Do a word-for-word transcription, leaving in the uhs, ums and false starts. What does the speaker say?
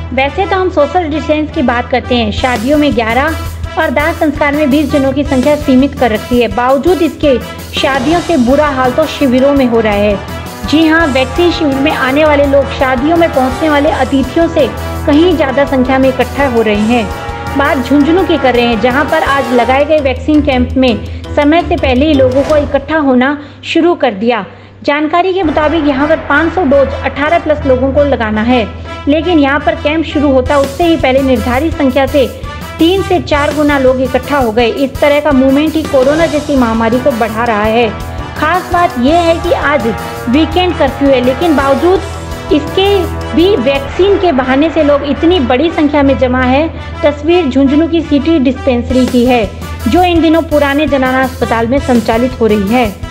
वैसे तो हम सोशल डिस्टेंस की बात करते हैं, शादियों में ग्यारह और दाह संस्कार में बीस जनों की संख्या सीमित कर रखी है। बावजूद इसके शादियों से बुरा हाल तो शिविरों में हो रहा है। जी हाँ, वैक्सीन शिविर में आने वाले लोग शादियों में पहुंचने वाले अतिथियों से कहीं ज़्यादा संख्या में इकट्ठा हो रहे हैं। बात झुंझुनू की कर रहे हैं, जहां पर आज लगाए गए वैक्सीन कैंप में समय से पहले ही लोगों को इकट्ठा होना शुरू कर दिया। जानकारी के मुताबिक यहां पर पाँच सौ डोज अठारह प्लस लोगों को लगाना है, लेकिन यहां पर कैंप शुरू होता उससे ही पहले निर्धारित संख्या से तीन से चार गुना लोग इकट्ठा हो गए। इस तरह का मूवमेंट ही कोरोना जैसी महामारी को बढ़ा रहा है। खास बात यह है कि आज वीकेंड कर्फ्यू है, लेकिन बावजूद इसके भी वैक्सीन के बहाने से लोग इतनी बड़ी संख्या में जमा है। तस्वीर झुंझुनू की सिटी डिस्पेंसरी की है, जो इन दिनों पुराने जनाना अस्पताल में संचालित हो रही है।